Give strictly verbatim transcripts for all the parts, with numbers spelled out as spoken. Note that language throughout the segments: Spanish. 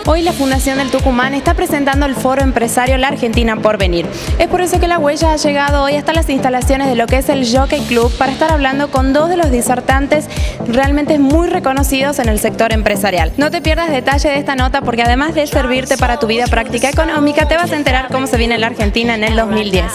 Hoy la Fundación del Tucumán está presentando el foro empresario La Argentina por Venir. Es por eso que La Huella ha llegado hoy hasta las instalaciones de lo que es el Jockey Club para estar hablando con dos de los disertantes realmente muy reconocidos en el sector empresarial. No te pierdas detalle de esta nota porque además de servirte para tu vida práctica económica, te vas a enterar cómo se viene la Argentina en el dos mil diez.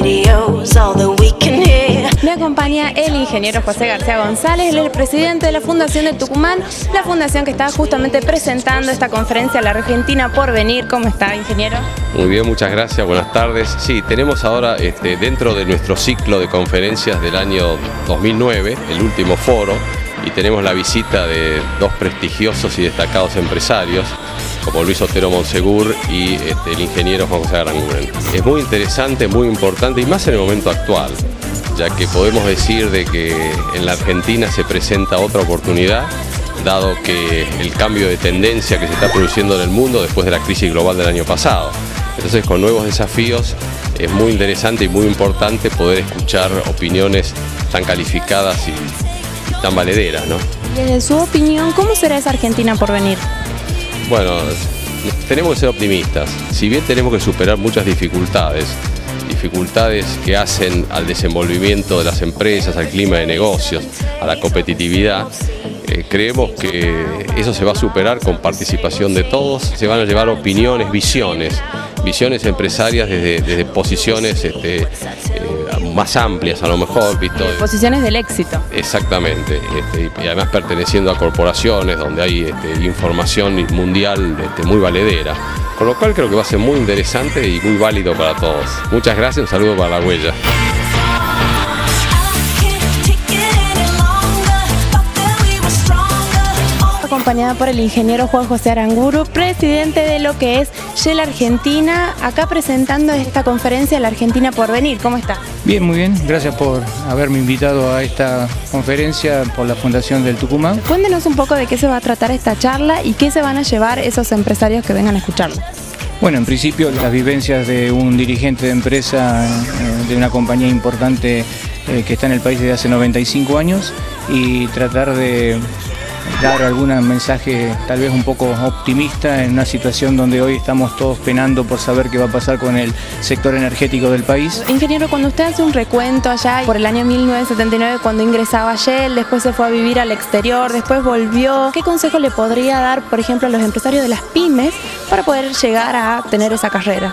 Me acompaña el ingeniero José García González, él es el presidente de la Fundación del Tucumán, la fundación que está justamente presentando esta conferencia La Argentina por Venir. ¿Cómo está, ingeniero? Muy bien, muchas gracias, buenas tardes. Sí, tenemos ahora este, dentro de nuestro ciclo de conferencias del año dos mil nueve, el último foro, y tenemos la visita de dos prestigiosos y destacados empresarios, como Luis Otero Monsegur y este, el ingeniero Juan José Aranguren. Es muy interesante, muy importante, y más en el momento actual, ya que podemos decir de que en la Argentina se presenta otra oportunidad, dado que el cambio de tendencia que se está produciendo en el mundo después de la crisis global del año pasado. Entonces, con nuevos desafíos, es muy interesante y muy importante poder escuchar opiniones tan calificadas y, y tan valederas, ¿no? Desde su opinión, ¿cómo será esa Argentina por venir? Bueno, tenemos que ser optimistas. Si bien tenemos que superar muchas dificultades, dificultades que hacen al desenvolvimiento de las empresas, al clima de negocios, a la competitividad, eh, creemos que eso se va a superar con participación de todos. Se van a llevar opiniones, visiones, visiones empresarias desde, desde posiciones este, eh, más amplias a lo mejor, visto. Posiciones del éxito. Exactamente, este, y además perteneciendo a corporaciones donde hay este, información mundial este, muy valedera. Con lo cual creo que va a ser muy interesante y muy válido para todos. Muchas gracias, un saludo para La Huella. Acompañada por el ingeniero Juan José Aranguren, presidente de lo que es Shell Argentina, acá presentando esta conferencia La Argentina por Venir. ¿Cómo está? Bien, muy bien. Gracias por haberme invitado a esta conferencia por la Fundación del Tucumán. Cuéntenos un poco de qué se va a tratar esta charla y qué se van a llevar esos empresarios que vengan a escucharlo. Bueno, en principio las vivencias de un dirigente de empresa eh, de una compañía importante eh, que está en el país desde hace noventa y cinco años y tratar de dar algún mensaje tal vez un poco optimista en una situación donde hoy estamos todos penando por saber qué va a pasar con el sector energético del país. Ingeniero, cuando usted hace un recuento allá por el año mil novecientos setenta y nueve, cuando ingresaba a Shell, después se fue a vivir al exterior, después volvió, ¿qué consejo le podría dar, por ejemplo, a los empresarios de las pymes para poder llegar a tener esa carrera?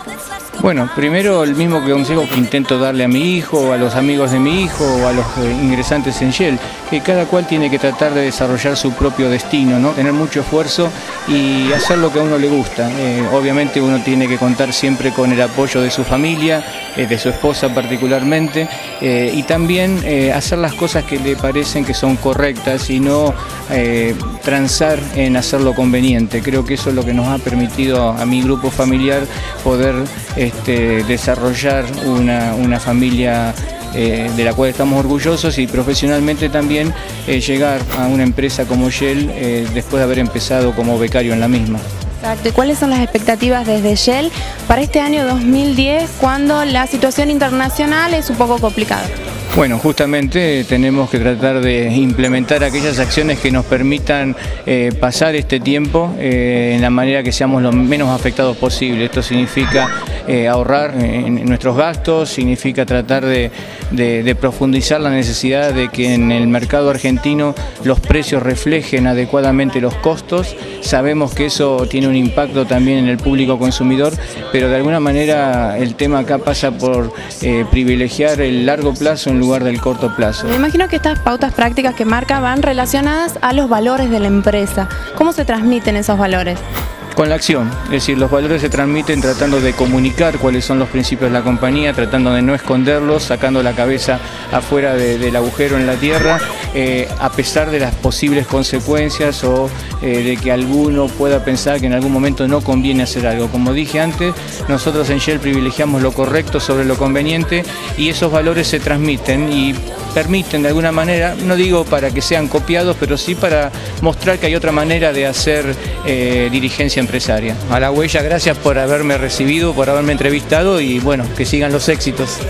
Bueno, primero el mismo consejo que intento darle a mi hijo, a los amigos de mi hijo, o a los ingresantes en Shell, que cada cual tiene que tratar de desarrollar su propio destino, ¿no? Tener mucho esfuerzo y hacer lo que a uno le gusta. Eh, obviamente uno tiene que contar siempre con el apoyo de su familia, eh, de su esposa particularmente, eh, y también eh, hacer las cosas que le parecen que son correctas y no eh, transar en hacer lo conveniente. Creo que eso es lo que nos ha permitido a mi grupo familiar poder Este, desarrollar una, una familia eh, de la cual estamos orgullosos y profesionalmente también eh, llegar a una empresa como Shell eh, después de haber empezado como becario en la misma. Exacto. ¿Y cuáles son las expectativas desde Shell para este año dos mil diez cuando la situación internacional es un poco complicada? Bueno, justamente tenemos que tratar de implementar aquellas acciones que nos permitan eh, pasar este tiempo eh, en la manera que seamos lo menos afectados posible. Esto significa eh, ahorrar en, en nuestros gastos, significa tratar de, de, de profundizar la necesidad de que en el mercado argentino los precios reflejen adecuadamente los costos. Sabemos que eso tiene un impacto también en el público consumidor, pero de alguna manera el tema acá pasa por eh, privilegiar el largo plazo en lugar del corto plazo. Me imagino que estas pautas prácticas que marca van relacionadas a los valores de la empresa. ¿Cómo se transmiten esos valores? Con la acción, es decir, los valores se transmiten tratando de comunicar cuáles son los principios de la compañía, tratando de no esconderlos, sacando la cabeza afuera de, del agujero en la tierra, eh, a pesar de las posibles consecuencias o eh, de que alguno pueda pensar que en algún momento no conviene hacer algo. Como dije antes, nosotros en Shell privilegiamos lo correcto sobre lo conveniente y esos valores se transmiten y permiten de alguna manera, no digo para que sean copiados, pero sí para mostrar que hay otra manera de hacer eh, dirigencia empresaria. A La Huella, gracias por haberme recibido, por haberme entrevistado y bueno, que sigan los éxitos.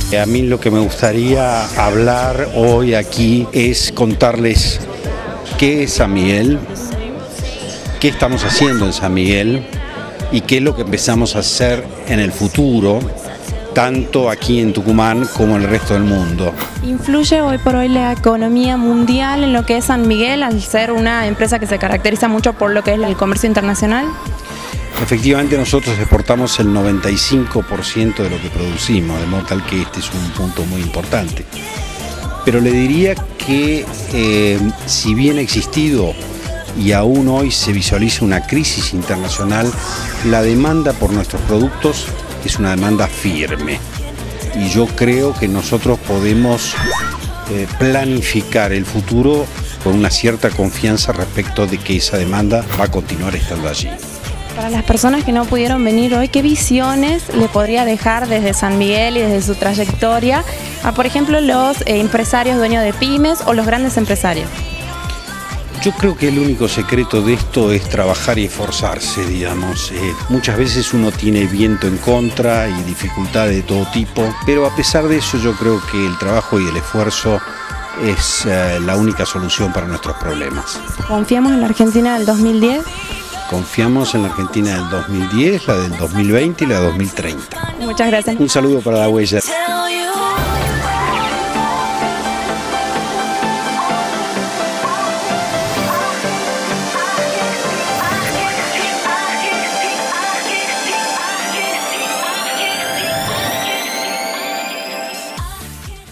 A mí lo que me gustaría hablar hoy aquí es contarles qué es San Miguel, qué estamos haciendo en San Miguel y qué es lo que empezamos a hacer en el futuro, tanto aquí en Tucumán como en el resto del mundo. ¿Influye hoy por hoy la economía mundial en lo que es San Miguel al ser una empresa que se caracteriza mucho por lo que es el comercio internacional? Efectivamente, nosotros exportamos el noventa y cinco por ciento de lo que producimos, de modo tal que este es un punto muy importante. Pero le diría que eh, si bien ha existido y aún hoy se visualiza una crisis internacional, la demanda por nuestros productos es una demanda firme. Y yo creo que nosotros podemos eh, planificar el futuro con una cierta confianza respecto de que esa demanda va a continuar estando allí. Para las personas que no pudieron venir hoy, ¿qué visiones le podría dejar desde San Miguel y desde su trayectoria a, por ejemplo, los eh, empresarios dueños de pymes o los grandes empresarios? Yo creo que el único secreto de esto es trabajar y esforzarse, digamos. Eh, muchas veces uno tiene viento en contra y dificultades de todo tipo, pero a pesar de eso yo creo que el trabajo y el esfuerzo es eh, la única solución para nuestros problemas. ¿Confiamos en la Argentina del dos mil diez? Confiamos en la Argentina del dos mil diez, la del dos mil veinte y la del dos mil treinta. Muchas gracias. Un saludo para La Huella.